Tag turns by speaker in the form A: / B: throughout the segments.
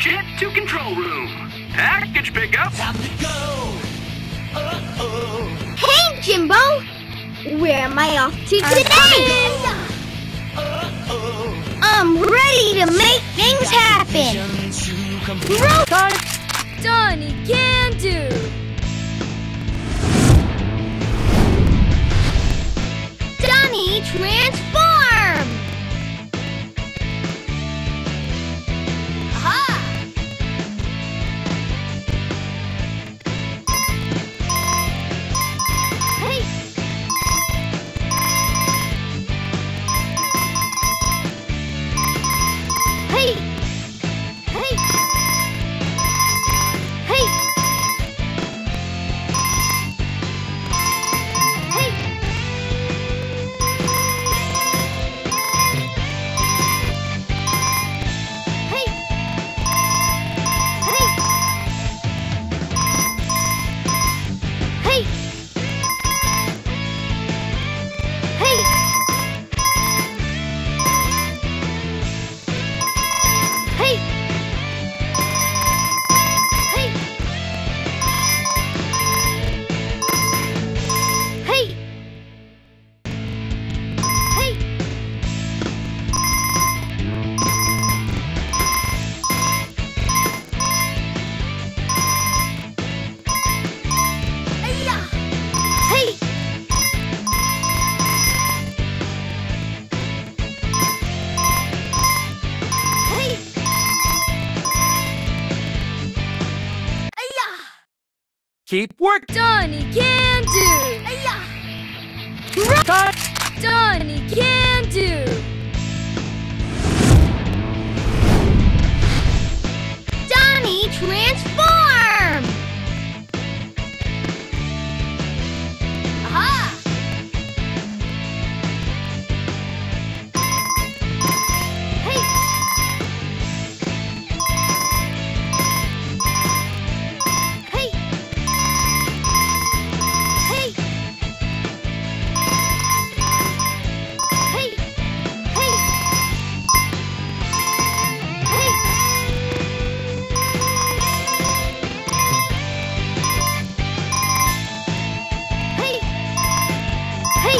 A: Jett to control room. Package pickup.
B: Time to go.
C: Hey, Jimbo! Where am I off to today? I'm ready to make things happen!
B: Cut! Donnie can do!
C: Donnie transform! Aha! Hey! Hey! Hey! Hey! Hey! Hey! Hey! Hey! Hey! Hey! Hey! Hey! Hey! Ay-ya! Hey! Hey! Ay-ya!
B: Keep work! Donnie can do!
C: Ay-ya!
B: Cut! Donnie can do!
C: Donnie transform! Aha! Hey! Hey! Hey! Hey! Hey! Hey! Hey! Hey!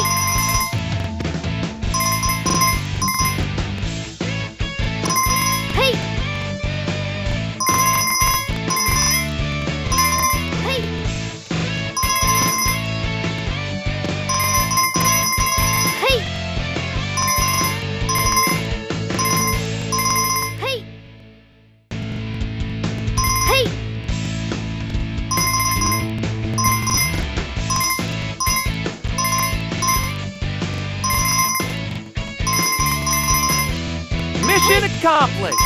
C: Hey! Hey! Hey! Hey! Hey!
B: Mission accomplished!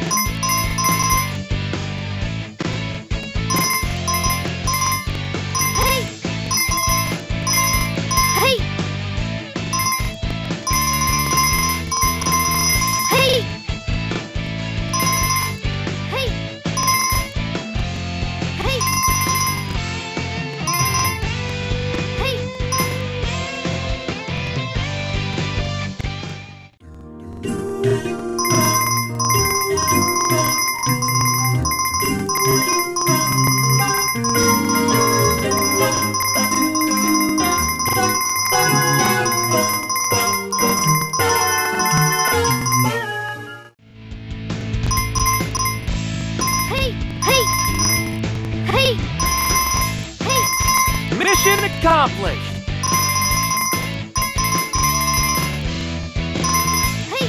C: Hey! Hey! Hey! Hey! Hey! Hey! Hey! Hey! Hey! Hey!
B: Mission accomplished!
C: Hey!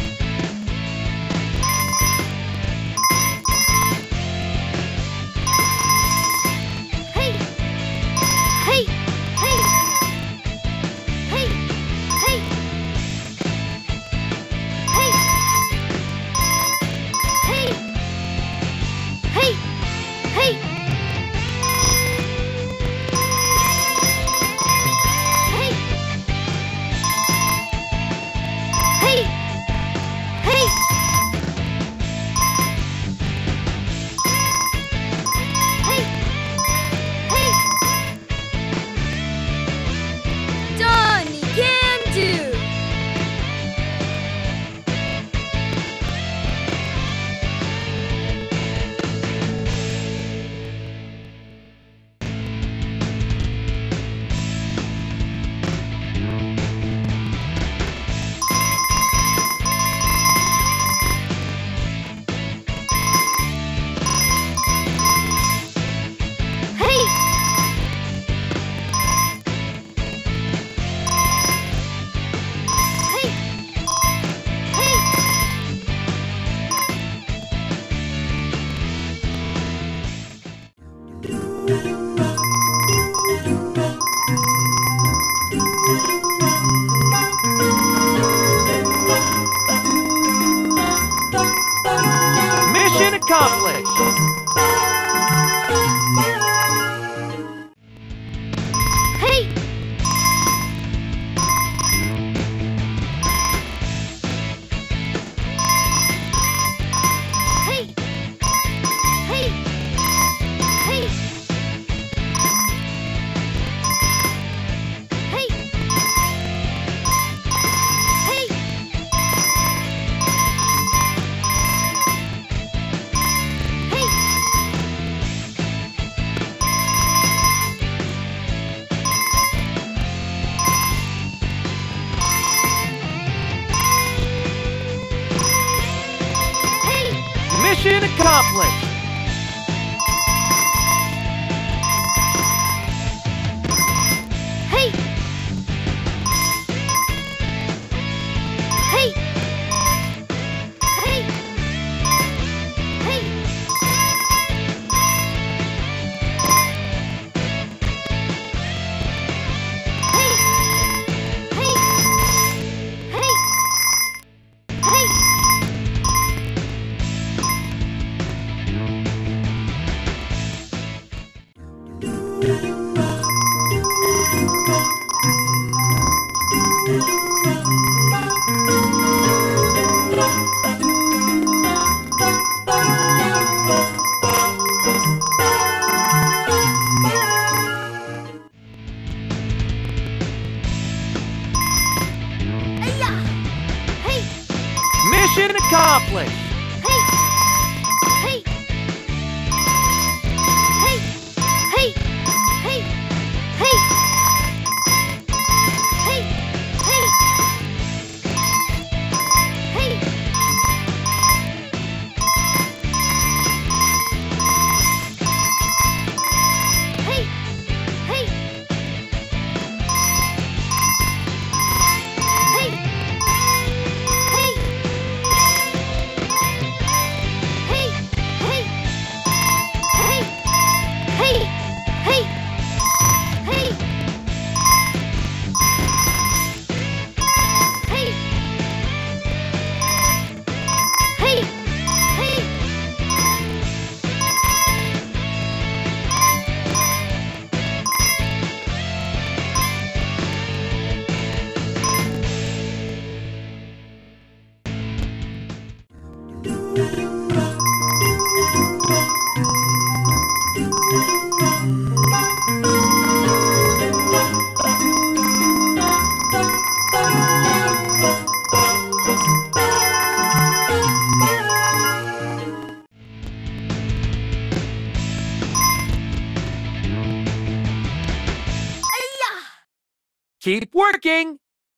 C: Hey! Hey! Hey! Hey! Hey! Hey! Hey! Hey! Hey!
B: Mission accomplished!
C: Hey! Hey! Hey! Hey!
B: Mission accomplished! Keep working!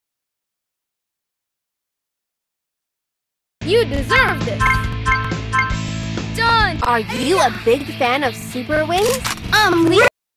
C: You deserve this! Done!
D: Are you a big fan of Super Wings?
C: We